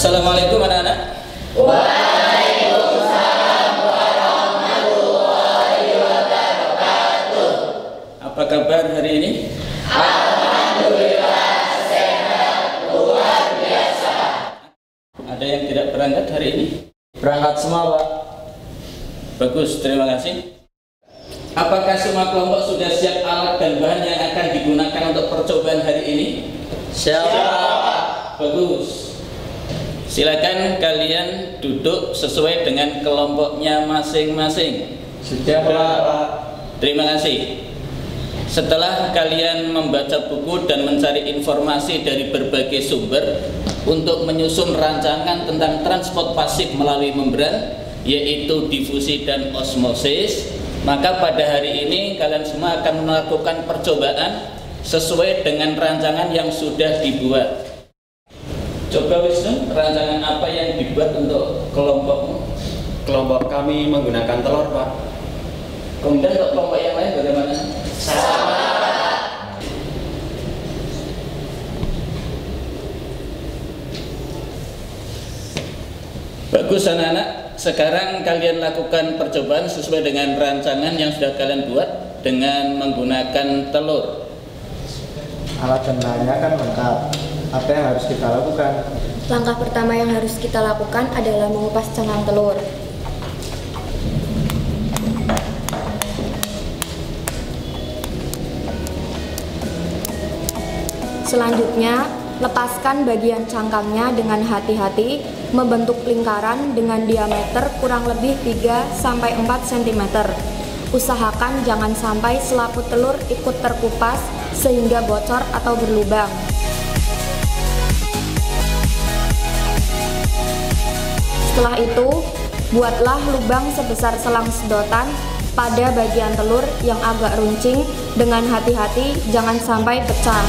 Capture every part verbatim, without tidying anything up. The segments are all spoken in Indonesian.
Assalamualaikum anak-anak. Waalaikumsalam warahmatullahi wabarakatuh. Apa kabar hari ini? Alhamdulillah sehat luar biasa. Ada yang tidak berangkat hari ini? Berangkat semua, Pak. Bagus, terima kasih. Apakah semua kelompok sudah siap alat dan bahan yang akan digunakan untuk percobaan hari ini? Siap. Bagus. Silakan kalian duduk sesuai dengan kelompoknya masing-masing. Sudah, Pak. Terima kasih. Setelah kalian membaca buku dan mencari informasi dari berbagai sumber untuk menyusun rancangan tentang transport pasif melalui membran, yaitu difusi dan osmosis, maka pada hari ini kalian semua akan melakukan percobaan sesuai dengan rancangan yang sudah dibuat. Coba Wisnu, rancangan apa yang dibuat untuk kelompokmu? Kelompok kami menggunakan telur, Pak. Kemudian untuk kelompok yang lain bagaimana? Sama. Bagus anak-anak. Sekarang kalian lakukan percobaan sesuai dengan rancangan yang sudah kalian buat dengan menggunakan telur. Alat dan bahannya kan lengkap. Apa yang harus kita lakukan? Langkah pertama yang harus kita lakukan adalah mengupas cangkang telur. Selanjutnya, lepaskan bagian cangkangnya dengan hati-hati, membentuk lingkaran dengan diameter kurang lebih tiga sampai empat sentimeter. Usahakan jangan sampai selaput telur ikut terkupas sehingga bocor atau berlubang. Setelah itu, buatlah lubang sebesar selang sedotan pada bagian telur yang agak runcing dengan hati-hati jangan sampai pecah.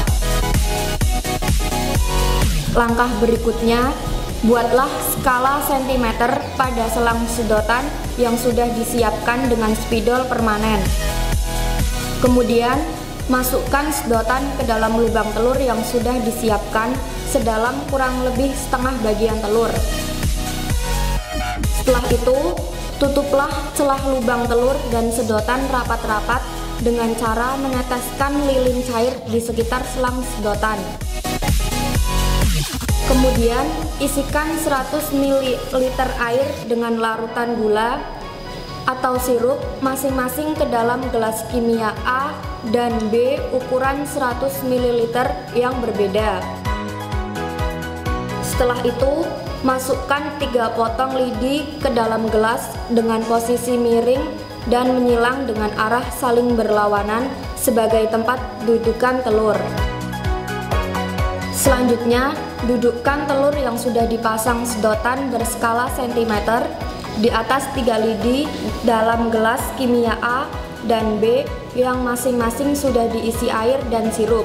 Langkah berikutnya, buatlah skala sentimeter pada selang sedotan yang sudah disiapkan dengan spidol permanen. Kemudian, masukkan sedotan ke dalam lubang telur yang sudah disiapkan sedalam kurang lebih setengah bagian telur. Setelah itu, tutuplah celah lubang telur dan sedotan rapat-rapat dengan cara meneteskan lilin cair di sekitar selang sedotan. Kemudian, isikan seratus mililiter air dengan larutan gula atau sirup masing-masing ke dalam gelas kimia A dan B ukuran seratus mililiter yang berbeda. Setelah itu, masukkan tiga potong lidi ke dalam gelas dengan posisi miring dan menyilang dengan arah saling berlawanan sebagai tempat dudukan telur. Selanjutnya, dudukkan telur yang sudah dipasang sedotan berskala sentimeter di atas tiga lidi dalam gelas kimia A dan B yang masing-masing sudah diisi air dan sirup.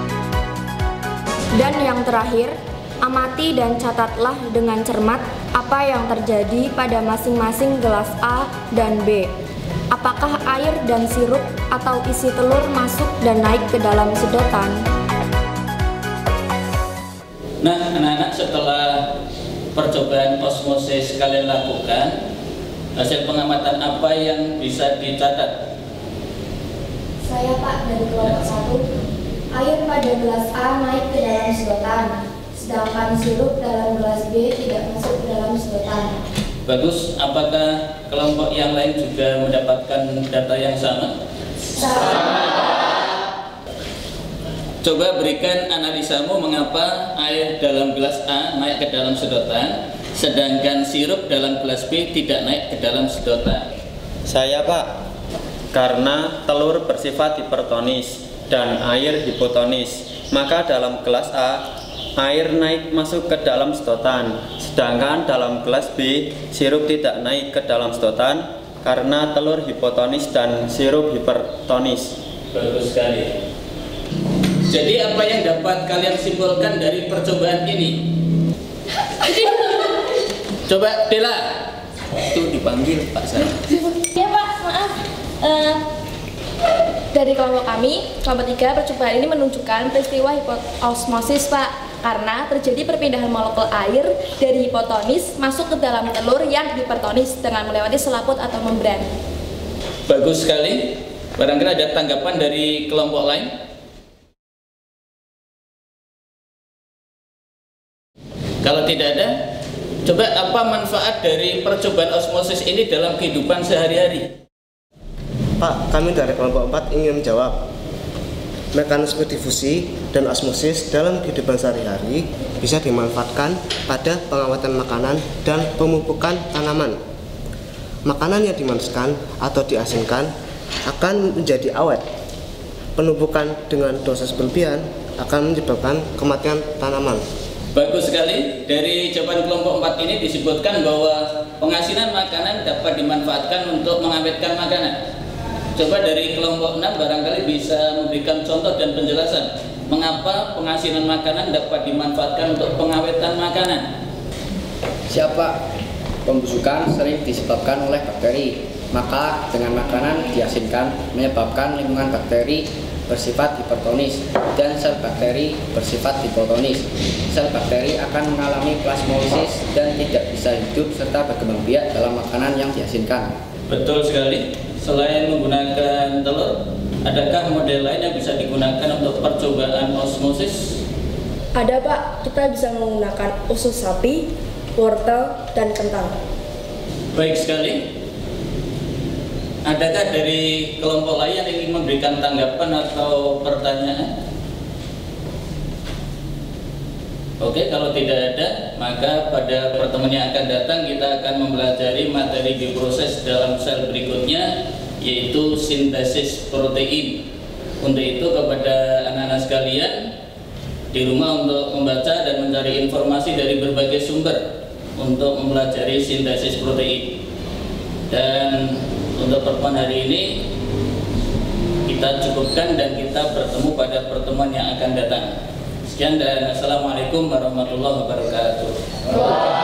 Dan yang terakhir, amati dan catatlah dengan cermat apa yang terjadi pada masing-masing gelas A dan B. Apakah air dan sirup atau isi telur masuk dan naik ke dalam sedotan? Nah, anak-anak, setelah percobaan osmosis kalian lakukan, hasil pengamatan apa yang bisa dicatat? Saya, Pak, dari kelompok satu, air pada gelas A naik ke dalam sedotan, sedangkan sirup dalam gelas B tidak masuk ke dalam sedotan. Bagus. Apakah kelompok yang lain juga mendapatkan data yang sama? Sama. Coba berikan analisamu mengapa air dalam gelas A naik ke dalam sedotan, sedangkan sirup dalam gelas B tidak naik ke dalam sedotan. Saya, Pak. Karena telur bersifat hipertonis dan air hipotonis, maka dalam gelas A air naik masuk ke dalam sedotan, sedangkan dalam gelas B sirup tidak naik ke dalam sedotan karena telur hipotonis dan sirup hipertonis. Bagus sekali. Jadi apa yang dapat kalian simpulkan dari percobaan ini? Coba Dela, itu dipanggil Pak San. Ya Pak, maaf. Uh, dari kelompok kami, kelompok tiga, percobaan ini menunjukkan peristiwa hiperosmosis Pak. karena terjadi perpindahan molekul air dari hipotonis masuk ke dalam telur yang hipertonis dengan melewati selaput atau membran. Bagus sekali. Barangkali ada tanggapan dari kelompok lain? Kalau tidak ada, coba apa manfaat dari percobaan osmosis ini dalam kehidupan sehari-hari? Pak, kami dari kelompok empat ingin menjawab. Mekanisme difusi dan osmosis dalam kehidupan sehari-hari bisa dimanfaatkan pada pengawatan makanan dan pemupukan tanaman. Makanan yang dimanaskan atau diasinkan akan menjadi awet. Penumpukan dengan dosis berlebihan akan menyebabkan kematian tanaman. Bagus sekali. Dari jawaban kelompok empat ini disebutkan bahwa pengasinan makanan dapat dimanfaatkan untuk mengawetkan makanan. Coba dari kelompok enam barangkali bisa memberikan contoh dan penjelasan mengapa pengasinan makanan dapat dimanfaatkan untuk pengawetan makanan. Siapa? Pembusukan sering disebabkan oleh bakteri, maka dengan makanan diasinkan menyebabkan lingkungan bakteri bersifat hipertonis dan sel bakteri bersifat hipotonis. Sel bakteri akan mengalami plasmolisis dan tidak bisa hidup serta berkembang biak dalam makanan yang diasinkan. Betul sekali. Selain menggunakan telur, adakah model lain yang bisa digunakan untuk percobaan osmosis? Ada Pak, kita bisa menggunakan usus sapi, wortel, dan kentang. Baik sekali. Adakah dari kelompok lain yang ingin memberikan tanggapan atau pertanyaan? Oke, kalau tidak ada, maka pada pertemuan yang akan datang kita akan mempelajari materi bioproses dalam sel berikutnya, yaitu sintesis protein. Untuk itu kepada anak-anak sekalian di rumah untuk membaca dan mencari informasi dari berbagai sumber untuk mempelajari sintesis protein. Dan untuk pertemuan hari ini kita cukupkan dan kita bertemu pada pertemuan yang akan datang. Sekian dan assalamualaikum warahmatullahi wabarakatuh.